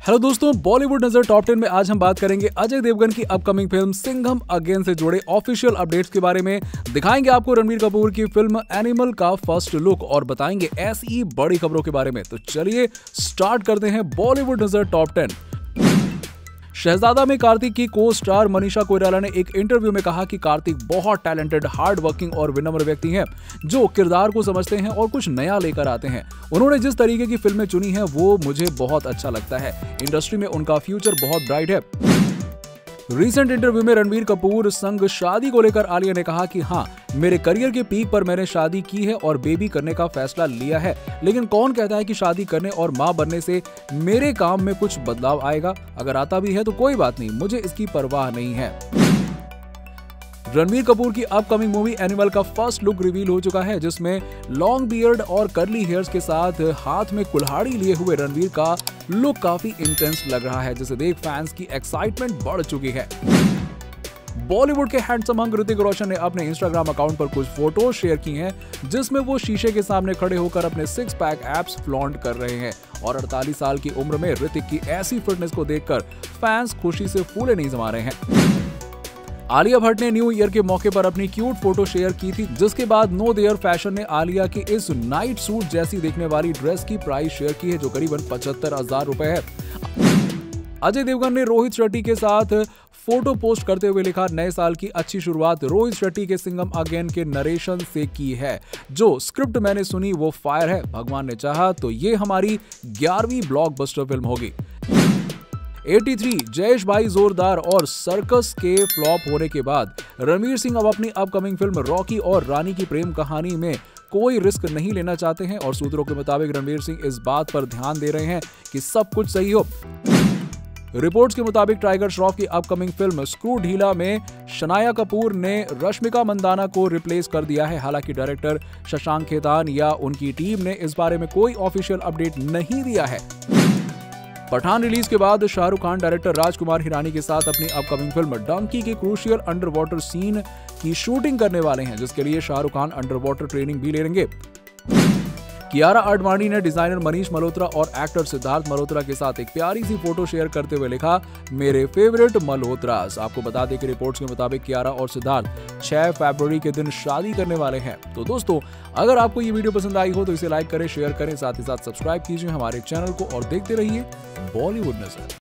Hello दोस्तों, बॉलीवुड नजर top 10 में आज हम बात करेंगे अजय देवगन की अपकमिंग फिल्म सिंघम अगेन से जुड़े ऑफिशियल अपडेट्स के बारे में। दिखाएंगे आपको रणबीर कपूर की फिल्म एनिमल का फर्स्ट लुक और बताएंगे ऐसी बड़ी खबरों के बारे में। तो चलिए स्टार्ट करते हैं बॉलीवुड नजर टॉप 10। शहजादा में कार्तिक की को स्टार मनीषा कोइराला ने एक इंटरव्यू में कहा कि कार्तिक बहुत टैलेंटेड, हार्ड वर्किंग और विनम्र व्यक्ति हैं जो किरदार को समझते हैं और कुछ नया लेकर आते हैं। उन्होंने जिस तरीके की फिल्में चुनी हैं वो मुझे बहुत अच्छा लगता है। इंडस्ट्री में उनका फ्यूचर बहुत ब्राइट है। रिसेंट इंटरव्यू में रणबीर कपूर संग शादी को लेकर आलिया ने कहा कि हाँ, मेरे करियर के पीक पर मैंने शादी की है और बेबी करने का फैसला लिया है, लेकिन कौन कहता है कि शादी करने और मां बनने से मेरे काम में कुछ बदलाव आएगा। अगर आता भी है तो कोई बात नहीं, मुझे इसकी परवाह नहीं है। रणबीर कपूर की अपकमिंग मूवी एनिमल का फर्स्ट लुक रिवील हो चुका है, जिसमें लॉन्ग बियर्ड और कर्ली हेयर्स के साथ हाथ में कुल्हाड़ी लिए हुए रणबीर का लुक काफी इंटेंस लग रहा है, जिसे देख फैंस की एक्साइटमेंट बढ़ चुकी है। बॉलीवुड के हैंडसम हंक ऋतिक रोशन ने अपने इंस्टाग्राम अकाउंट पर कुछ फोटो शेयर की हैं, जिसमें वो शीशे के सामने खड़े होकर अपने 6 पैक एब्स फ्लॉन्ट कर रहे हैं और 48 साल की उम्र में ऋतिक की ऐसी फिटनेस को देखकर फैंस खुशी से फूले नहीं समा रहे हैं। आलिया भट्ट ने न्यू ईयर के मौके पर अपनी क्यूट फोटो शेयर की थी, जिसके बाद नो देयर फैशन ने आलिया की इस नाइट सूट जैसी दिखने वाली ड्रेस की प्राइस शेयर की है, जो करीबन 75,000 रुपए है। अजय देवगन ने रोहित शेट्टी के साथ फोटो पोस्ट करते हुए लिखा, नए साल की अच्छी शुरुआत रोहित शेट्टी के सिंघम अगेन के नरेशन से की है। जो स्क्रिप्ट मैंने सुनी वो फायर है। भगवान ने चाहा तो ये हमारी 11वीं ब्लॉकबस्टर फिल्म होगी। 83, जयेश भाई जोरदार और सर्कस के फ्लॉप होने के बाद रणवीर सिंह अब अपनी अपकमिंग फिल्म रॉकी और रानी की प्रेम कहानी में कोई रिस्क नहीं लेना चाहते हैं और सूत्रों के मुताबिक रणवीर सिंह इस बात पर ध्यान दे रहे हैं कि सब कुछ सही हो। रिपोर्ट्स के मुताबिक टाइगर श्रॉफ की अपकमिंग फिल्म स्क्रू ढीला में शनाया कपूर ने रश्मिका मंदाना को रिप्लेस कर दिया है। हालांकि डायरेक्टर शशांक खेतान या उनकी टीम ने इस बारे में कोई ऑफिशियल अपडेट नहीं दिया है। पठान रिलीज के बाद शाहरुख खान डायरेक्टर राजकुमार हिरानी के साथ अपनी अपकमिंग फिल्म डंकी के क्रूशियल अंडर वाटर सीन की शूटिंग करने वाले हैं, जिसके लिए Shahrukh Khan underwater training भी लेंगे। कियारा आडवाणी ने डिजाइनर मनीष मल्होत्रा और एक्टर सिद्धार्थ मल्होत्रा के साथ एक प्यारी सी फोटो शेयर करते हुए लिखा, मेरे फेवरेट मल्होत्रास। आपको बता दें कि रिपोर्ट्स के मुताबिक कियारा और सिद्धार्थ 6 फरवरी के दिन शादी करने वाले हैं। तो दोस्तों, अगर आपको ये वीडियो पसंद आई हो तो इसे लाइक करें, शेयर करें, साथ ही साथ सब्सक्राइब कीजिए हमारे चैनल को और देखते रहिए बॉलीवुड नजर।